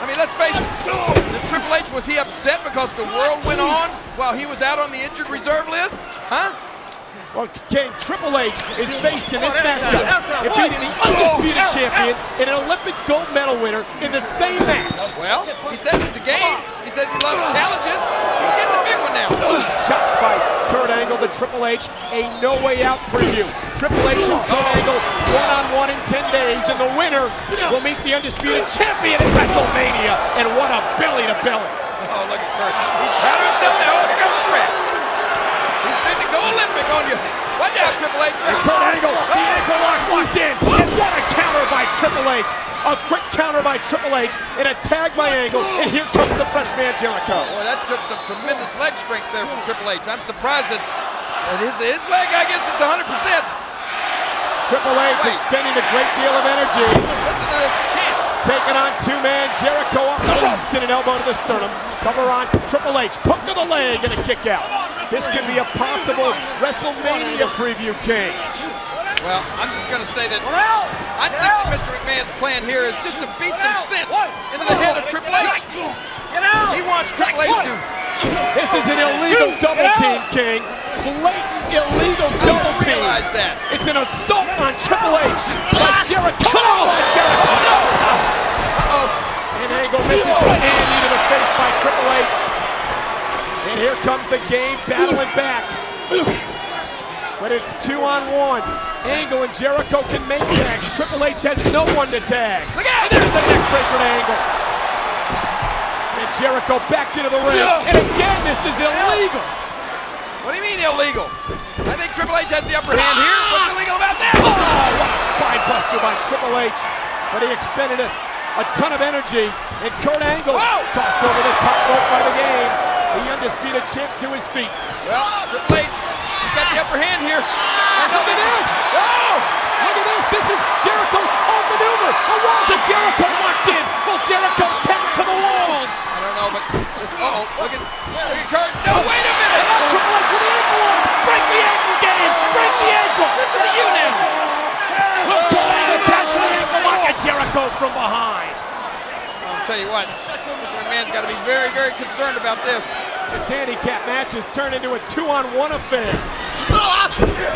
I mean, let's face it. This Triple H, was he upset because the world went on while he was out on the injured reserve list? Huh? Well, King, Triple H is faced in this matchup and beating the undisputed champion and an Olympic gold medal winner in the same match. Well, he says it's the game. He says he loves challenges. He's getting the big one now. Shots by Kurt Angle to Triple H, a no way out preview. Triple H and Kurt Angle one-on-one in 10 days, and the winner will meet the undisputed champion at WrestleMania. And what a belly-to-belly. Oh, look at Kurt. He's proud of himself now. Oh, here comes the strap. He's fit to go Olympic on you. Watch out, Triple H. And Kurt Angle, the ankle lock's locked in. And what a counter by Triple H. A quick counter by Triple H and a tag by Angle. And here comes the freshman Jericho. Boy, that took some tremendous leg strength there from Triple H. I'm surprised that his leg, I guess it's 100%. Triple H expending a great deal of energy. Listen to this chant. Taking on two-man Jericho off the ropes and an elbow to the sternum. Cover on Triple H. Hook to the leg and a kick out. This could be a possible WrestleMania preview, King. Well, I'm just going to say that I think that Mr. McMahon's plan here is just to beat some sense into the head of Triple H. He wants Triple H to... This is an illegal double team, King. Blatant illegal double team. Realize that. It's an assault on Triple H. That's Jericho. Jericho. No. Uh-oh. And Angle misses the hand into the face by Triple H. And here comes the game battling back. But it's 2-on-1. Angle and Jericho can make tags. Triple H has no one to tag. Look out! And there's the neck breaker to Angle. And Jericho back into the ring. And again, this is illegal. What do you mean illegal? I think Triple H has the upper hand here. What's illegal about that? Oh, what a spine buster by Triple H. But he expended a ton of energy. And Kurt Angle tossed over the top rope by the game. The undisputed champ to his feet. Well, Triple H, he's got the upper hand here. And look at this! Oh! Look at this! This is Jericho's own maneuver! The walls of Jericho locked in! Will Jericho tap to the walls? I don't know, but this, look at Kurt. No, wait a minute! And now Triple H with the ankle on! Break the ankle, game! Break the ankle! Listen to you now! Will Kurt Angle tap to the ankle lock at Jericho from behind? I'll tell you what, Mr. McMahon's got to be very, very concerned about this. This handicap match has turned into a 2-on-1 affair. Oh!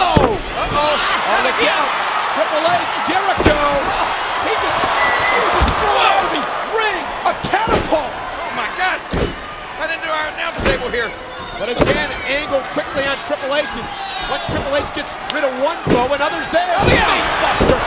On the count, Triple H, Jericho. He was just thrown out of the ring. A catapult. Oh my gosh! Right into our announce table here. But again, Angle quickly on Triple H. And once Triple H gets rid of one foe, another's there. Face buster.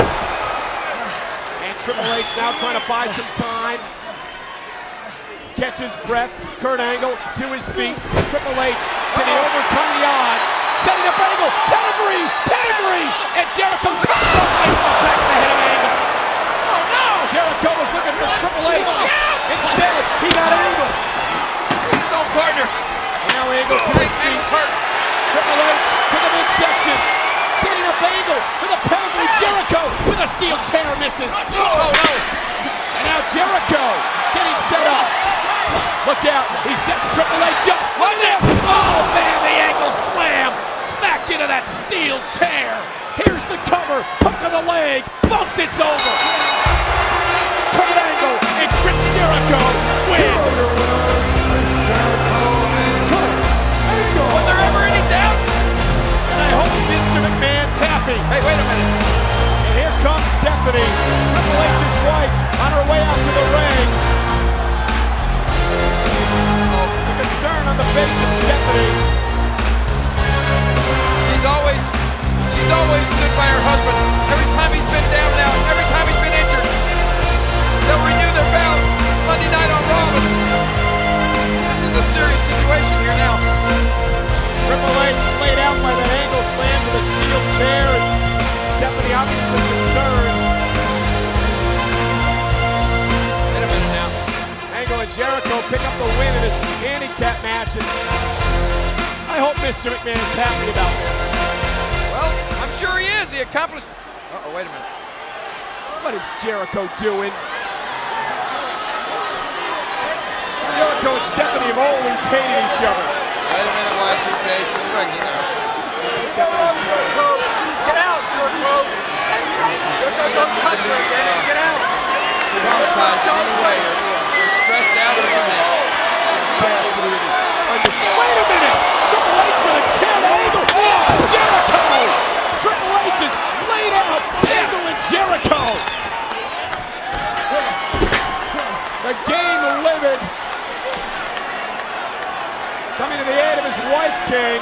And Triple H now trying to buy some time. Catches breath. Kurt Angle to his feet. Triple H, can he overcome the odds? Setting up Angle. Pedigree. And Jericho back to the head of Angle. Oh no! Jericho was looking for Triple H. Instead, he got Angle. He's his own partner. Now Angle to his feet. Triple H to the midsection. Setting up Angle to the pedigree. Jericho with a steel chair misses. Oh no! And now Jericho getting set up. Look out, he's setting Triple H up. Look at this! Oh man, the ankle slam! Smacked into that steel chair. Here's the cover, hook of the leg. Folks, it's over. Kurt Angle and Chris Jericho win. Was there ever any doubt? And I hope Mr. McMahon's happy. Hey, wait a minute. And here comes Stephanie, Triple H's wife, on her way out to the ring. Concern on the face of Stephanie. She's always stood by her husband. Every time he's been down now, every time he's been injured. They'll renew their vows Monday night on Raw. This is a serious situation here now. Triple H laid out by that Angle slam to the steel chair. And Stephanie obviously concerned. Wait a minute now. Angle and Jericho pick up the win in this handicap match, and I hope Mr. McMahon's happy about this. Well, I'm sure he is. He accomplished... Uh-oh, wait a minute. What is Jericho doing? Jericho and Stephanie have always hated each other. Wait a minute, Y2J. She's pregnant now. Stephanie's Jericho, get out, Jericho. Jericho, don't touch her again. Get out. Traumatized in any way. The game livid. Coming to the aid of his wife, King.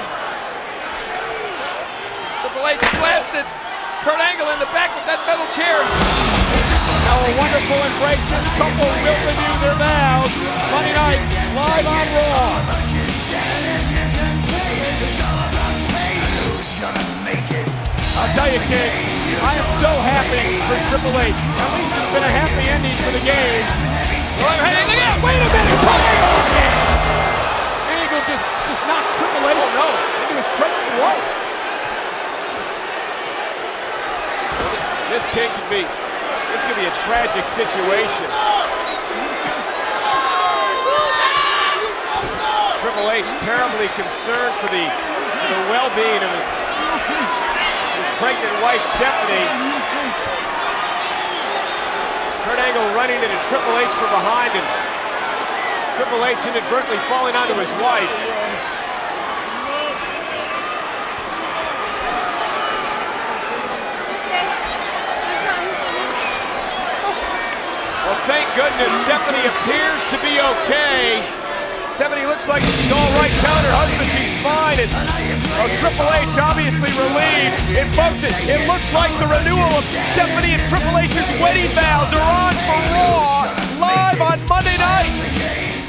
Triple H blasted Kurt Angle in the back with that metal chair. Now a wonderful embrace. This couple will renew their vows. Monday night, live on Raw. I'll tell you, King, I am so happy for Triple H. At least it's been a happy ending for the game. Well, hey, look out! Wait a minute! Oh, man! Angle just knocked Triple H into his pregnant wife. This could be a tragic situation. Triple H terribly concerned for the well-being of his pregnant wife, Stephanie. Kurt Angle running into Triple H from behind, and Triple H inadvertently falling onto his wife. Well, thank goodness Stephanie appears to be okay. Stephanie looks like she's all right, telling her husband she's fine, and Triple H obviously relieved. And folks, it looks like the renewal of Stephanie and Triple H's wedding vows are on for Raw, live on Monday night.